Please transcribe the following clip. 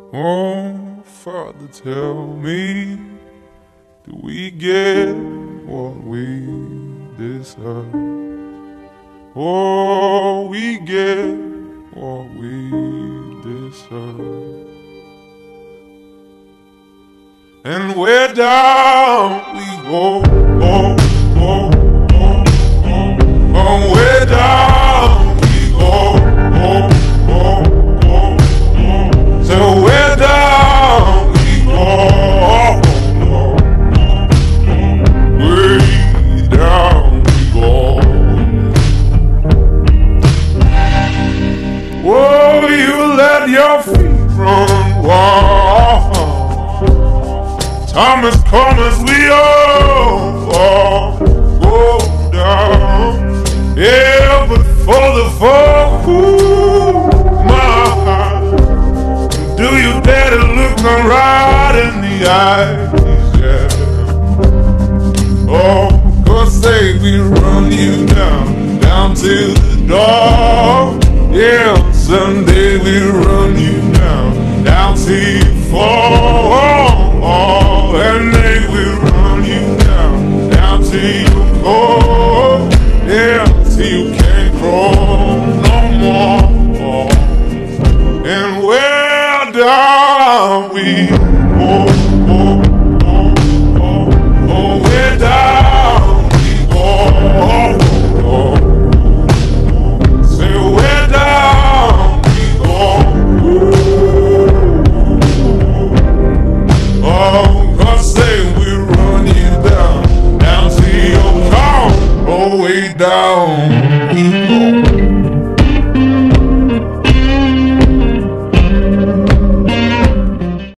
Oh, Father, tell me, do we get what we deserve? Oh, we get what we deserve. And where down we go, oh, oh, oh, oh, oh, where down we go, oh, oh, oh, oh. So where down we go, oh, oh, way down we go. Oh, you let your feet run wild. Time has come as we all go down. Yeah, but for the fall, ooh, my heart, do you dare to look me right in the eyes? Yeah. Oh, 'cause say we run you down to the door. Yeah, someday we run you down till you fall.